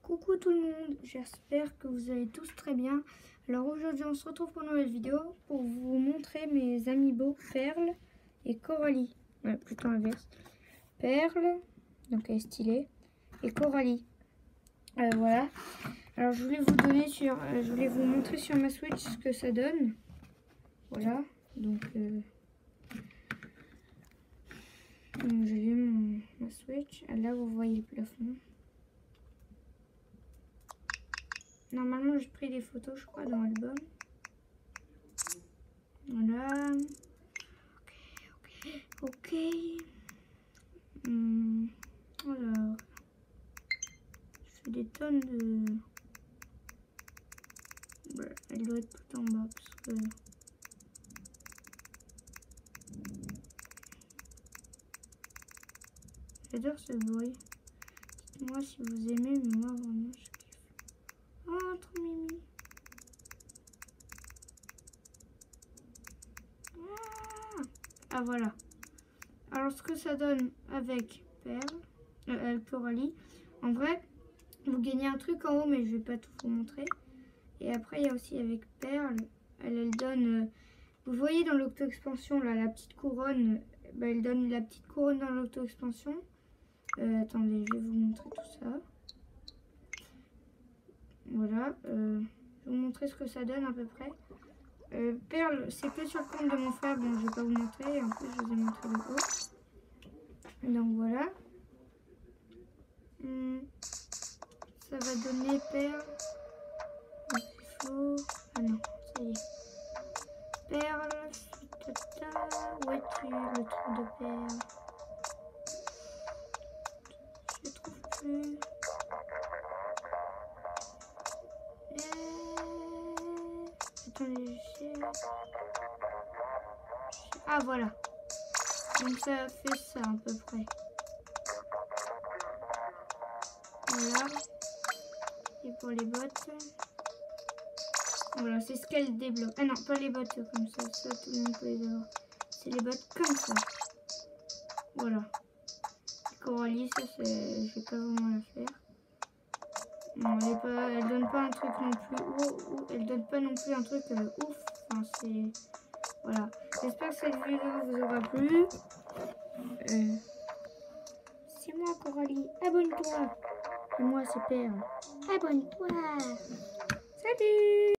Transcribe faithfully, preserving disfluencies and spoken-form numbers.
Coucou tout le monde, j'espère que vous allez tous très bien. Alors aujourd'hui on se retrouve pour une nouvelle vidéo pour vous montrer mes amiibo Perle et Coralie. Ouais, plutôt inverse. Perle, donc elle est stylée, et Coralie. Euh, voilà. Alors je voulais vous donner sur, euh, je voulais vous montrer sur ma Switch ce que ça donne. Voilà. Donc, euh, donc j'ai mis mon ma Switch. Là vous voyez le plafond. Normalement, j'ai pris des photos, je crois, dans l'album. Voilà. Ok, ok, ok. Hum, alors, je fais des tonnes de... Voilà, elle doit être tout en bas parce que... J'adore ce bruit. Dites-moi si vous aimez, mais moi, vraiment, je kiffe. Oh, trop mimi. Ah, voilà. Alors, ce que ça donne avec Perle, euh, avec Coralie, en vrai, vous gagnez un truc en haut, mais je vais pas tout vous montrer. Et après, il y a aussi avec Perle, elle, elle donne, euh, vous voyez dans l'auto-expansion, là, la petite couronne, bah, elle donne la petite couronne dans l'auto-expansion. Euh, attendez, je vais vous montrer tout ça. Voilà, euh, je vais vous montrer ce que ça donne à peu près. Euh, Perle, c'est que sur le compte de mon frère, bon, je vais pas vous montrer, en plus, je vous ai montré le haut. Donc voilà. Hum, ça va donner Perle. Il faut... Ah non, ça y est. Perle, tata, où es-tu, le trou de perle? Je le trouve plus. Euh... Attendez, je cherche. Ah voilà. Donc ça fait ça à peu près. Voilà. Et pour les bottes. Voilà, c'est ce qu'elle débloque. Ah non, pas les bottes comme ça. Ça, tout le monde peut les avoir. C'est les bottes comme ça. Voilà. Coralie, ça, c'est... je vais pas vraiment la faire. Non, elle, est pas... elle donne pas un truc non plus. Oh, oh, elle donne pas non plus un truc euh, ouf. Enfin, c'est... Voilà. J'espère que cette vidéo vous aura plu. Euh... C'est moi, Coralie. Abonne-toi. Et moi, c'est Perle. Abonne-toi. Salut!